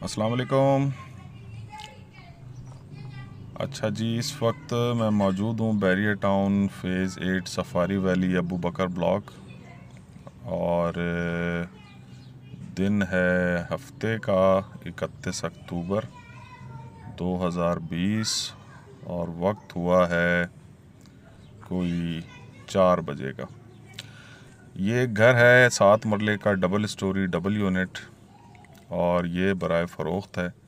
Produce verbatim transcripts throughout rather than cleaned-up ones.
अस्सलाम वालेकुम। अच्छा जी, इस वक्त मैं मौजूद हूँ Bahria Town phase eight Safari Valley Abu Bakar block और दिन है हफ्ते का इकतीस अक्टूबर दो हज़ार बीस और वक्त हुआ है कोई चार बजे का। ये एक घर है सात मरले का, डबल स्टोरी डबल यूनिट, और ये बराए फ़रोख्त है।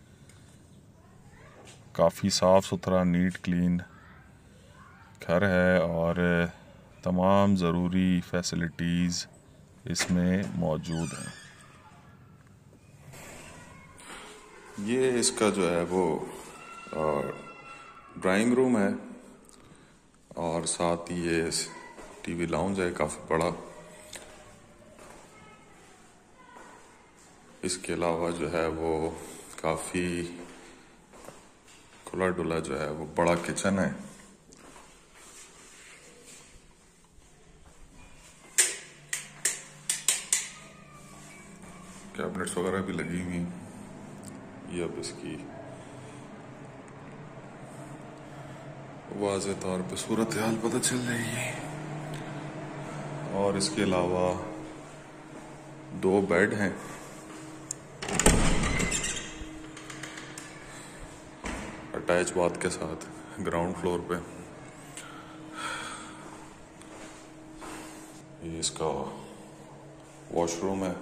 काफ़ी साफ़ सुथरा नीट क्लीन घर है और तमाम ज़रूरी फैसिलिटीज़ इसमें मौजूद हैं। ये इसका जो है वो ड्राइंग रूम है और साथ ही ये टीवी लाउंज है काफ़ी बड़ा। इसके अलावा जो है वो काफ़ी खुला डुला जो है वो बड़ा किचन है। कैबिनेट्स वगैरह भी लगी हुई। ये अब इसकी वाज़े तौर पे सूरत हाल पता चल जाएगी। और इसके अलावा दो बेड हैं, अटैच बाथ के साथ ग्राउंड फ्लोर पे। ये इसका वॉशरूम है।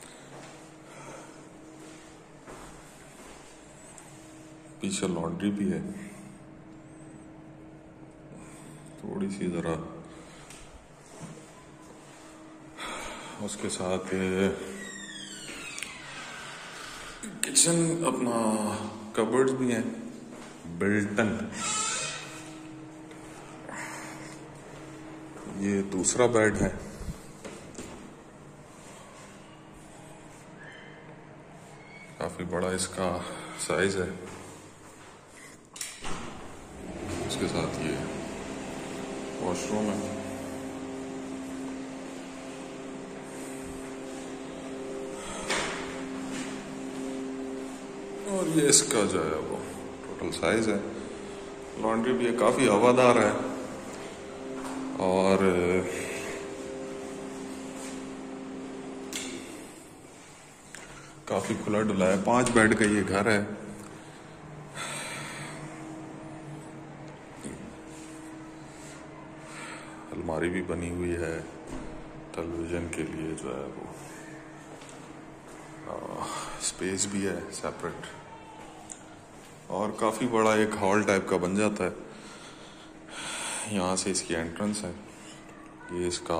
पीछे लॉन्ड्री भी है। थोड़ी सी ज़रा उसके साथ किचन, अपना कबर्ड्स भी हैं बिल्टन। ये दूसरा बेड है। काफी बड़ा इसका साइज है। उसके साथ ये वॉशरूम है। और ये इसका जो है वो टोटल साइज है। लॉन्ड्री भी है, काफी हवादार है और काफी खुला डुला है। पांच बेड का ये घर है। अलमारी भी बनी हुई है टेलीविजन के लिए, जो है वो आ, स्पेस भी है सेपरेट, और काफी बड़ा एक हॉल टाइप का बन जाता है। यहाँ से इसकी एंट्रेंस है। ये इसका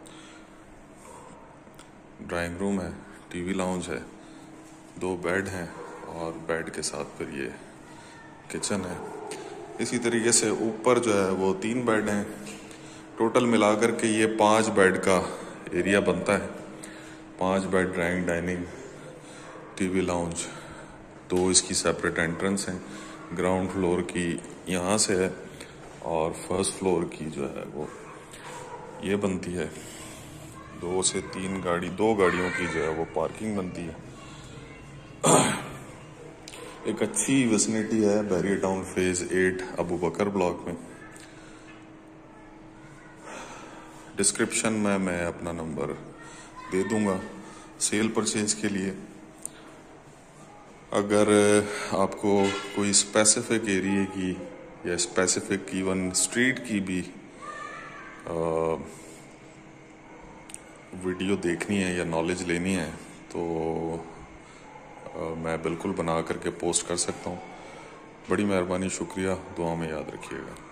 ड्राइंग रूम है, टीवी लाउंज है, दो बेड हैं और बेड के साथ फिर ये किचन है। इसी तरीके से ऊपर जो है वो तीन बेड हैं। टोटल मिलाकर के ये पांच बेड का एरिया बनता है। पांच bed, drawing, dining, TV lounge, दो इसकी सेपरेट एंट्रेंस हैं। ग्राउंड फ्लोर की यहाँ से है और फर्स्ट फ्लोर की जो है वो ये बनती है। दो से तीन गाड़ी, दो गाड़ियों की जो है वो पार्किंग बनती है। एक अच्छी विसिनिटी है Bahria Town phase eight Abu Bakar block में। डिस्क्रिप्शन में मैं अपना नंबर दे दूंगा सेल परचेज के लिए। अगर आपको कोई स्पेसिफिक एरिया की या स्पेसिफिक इवन स्ट्रीट की भी आ, वीडियो देखनी है या नॉलेज लेनी है तो आ, मैं बिल्कुल बना करके पोस्ट कर सकता हूँ। बड़ी मेहरबानी, शुक्रिया। दुआ में याद रखिएगा।